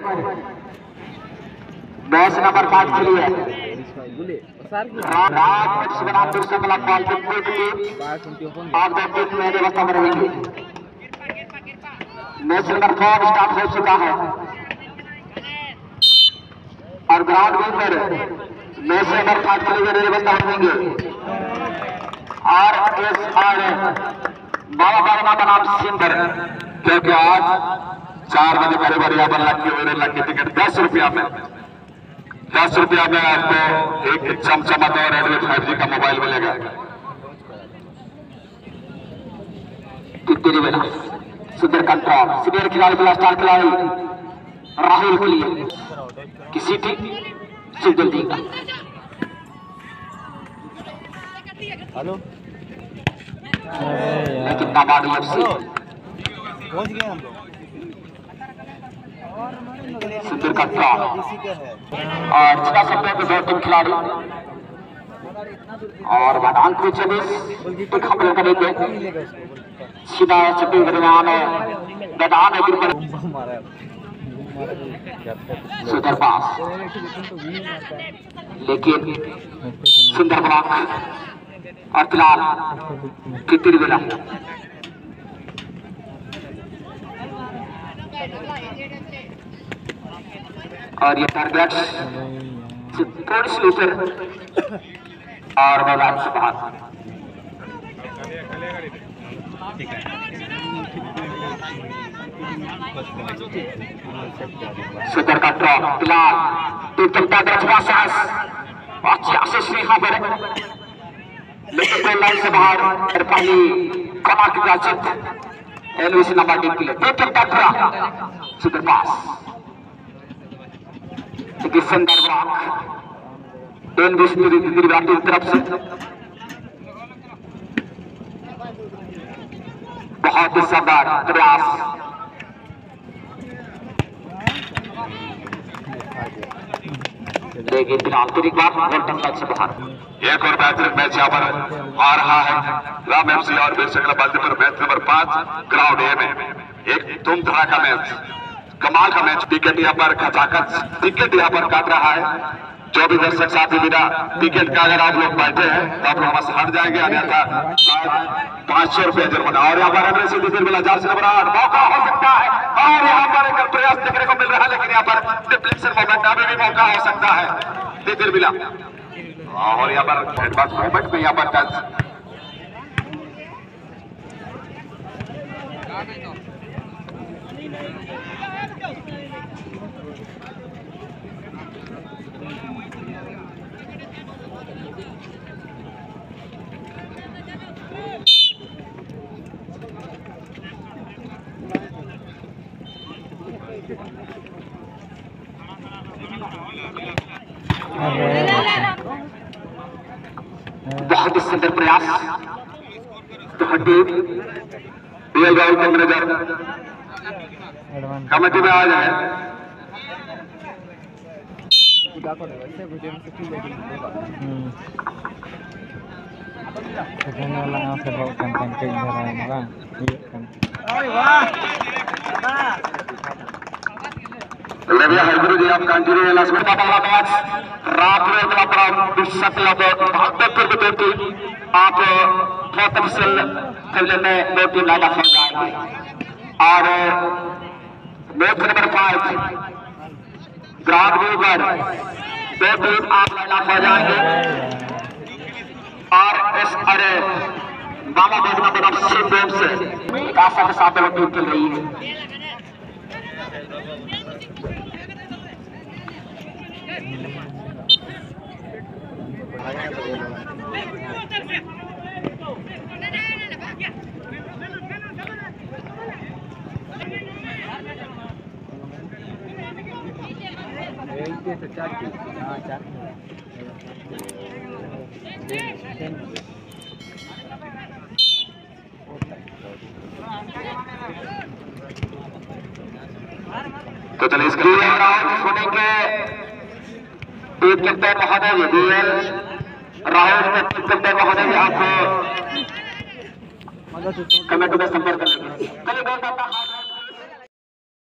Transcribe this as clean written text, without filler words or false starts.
Match number 5 के लिए राज Shivram दुर्संगला ball के पूरी टीम और दो टीम में व्यवस्था में रहेंगे। मैच नंबर 4 स्टार्ट हो चुका है और ग्राउंड में पर मैच नंबर 5 के लिए व्यवस्था रहेंगे और बाबा बाबा का नाम सिंदर, क्योंकि आज 4 बजे बड़े यहाँ पर लग की टिकट 10 रुपया में आपको एक चमचमाता और रेडमी 5G का मोबाइल मिलेगा। सुंदर कंट्रोल सीनियर खिलाड़ी के स्टार खिलाड़ी राहुल के लिए किसी टीम से जल्दी का हेलो लेकिन नाबाद एफसी पहुंच गए हम लोग। सुंदर कंट्रोल और जिला सभ्य के 2 टीम खिलाड़ी और मैदान को 24 हमले करेंगे। सीधा छब्बीस दरमियान मैदान सुंदर पास लेकिन सुंदर ब्लॉक और फिलहाल कितनी बेला और ये टारगेट थोड़ी सी ऊपर और मैदान से बाहर। सुंदर का ड्रॉप फिलहाल अच्छी आशीष यहाँ पर लेकिन लाइन से बाहर पहली कमाल की बातचीत एलवीसी नंबर टीम के लिए सुंदर पास सुंदर ब्लॉक एलवीसी तरफ से बहुत ही शानदार प्रयास। लेकिन फिलहाल फिर एक बार से बाहर एक और बेहतरीन मैच यहाँ पर आ रहा है राम एफसी और Veer Shankla Baldipur. Match number 5 ground A में एक धूम धड़ाका मैच, कमाल का मैच। विकेट यहाँ पर खचाखच विकेट यहाँ पर काट रहा है। जो भी दर्शक साथी बिना टिकट का अगर आप लोग बैठे हैं तो आप लोग वहां से हट जाएंगे, अन्यथा 500 रुपया जुर्माना। और यहाँ पर जर्सी नंबर 8 मौका हो सकता है और यहाँ पर एक प्रयास देखने को मिल रहा है, लेकिन यहाँ पर डिफ्लेक्शन मोमेंट अभी भी मौका हो सकता है तितिर मिला और यहाँ पर एडवांस मोमेंट में यहाँ पर टच बहुत ही सुंदर प्रयास। राहुल का मैनेजर कमेटी में आ जाए। Lebih hal dia continue announcement वाला मैच रात में अपना विश्व बेहतर आप पोटेंशियल खेलने में 2 टीम लाइन अप हो जाएंगे और मैच नंबर 5 ग्राउंड पर 2 टीम आप लाइन अप हो जाएंगे और इस अरे बाबा बेगना बना सिंह से कासा के साथ टीम खेल रही है। तो चलिए स्क्रीन सुनेंगे टीम कैप्टन महोदय राहुल टीम कैप्टन महोदय आपको कमेटी में संपर्क करेंगे।